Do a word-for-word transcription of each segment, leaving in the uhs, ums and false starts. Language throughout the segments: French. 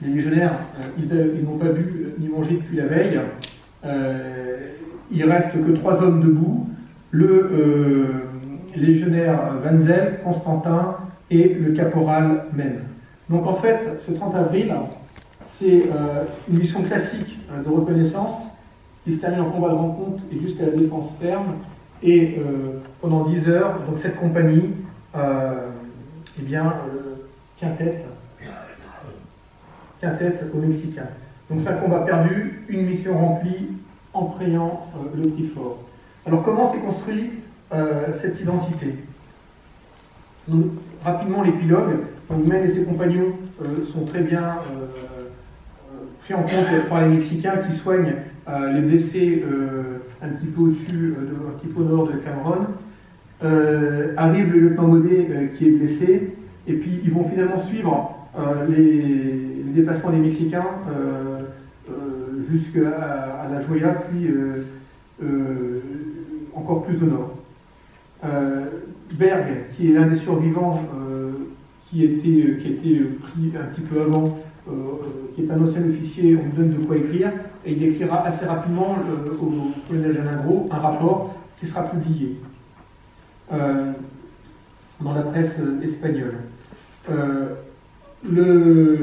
les légionnaires, euh, ils, ils n'ont pas bu ni mangé depuis la veille. Euh, il reste que trois hommes debout, le euh, légionnaire Wenzel, Constantin et le caporal Men. Donc en fait, ce trente avril, c'est euh, une mission classique euh, de reconnaissance qui se termine en combat de rencontre et jusqu'à la défense ferme. Et euh, pendant dix heures, donc cette compagnie euh, eh bien, euh, tient tête, tient tête aux Mexicains. Donc c'est un combat perdu, une mission remplie en préant euh, le prix fort. Alors comment s'est construit euh, cette identité? Donc, rapidement, l'épilogue. Men et ses compagnons euh, sont très bien euh, euh, pris en compte par les Mexicains qui soignent euh, les blessés euh, un petit peu au-dessus, euh, un petit peu au nord de Cameron. Euh, arrive le lieutenant Godet euh, qui est blessé, et puis ils vont finalement suivre euh, les, les déplacements des Mexicains euh, euh, jusqu'à à la Joya, puis euh, euh, encore plus au nord. Euh, Berg, qui est l'un des survivants, euh, qui, était, qui a été pris un petit peu avant, euh, qui est un ancien officier, on lui donne de quoi écrire, et il écrira assez rapidement le, au colonel Janagro un rapport qui sera publié euh, dans la presse espagnole. Euh, le...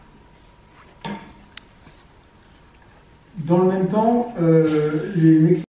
Dans le même temps, euh, les Mexicains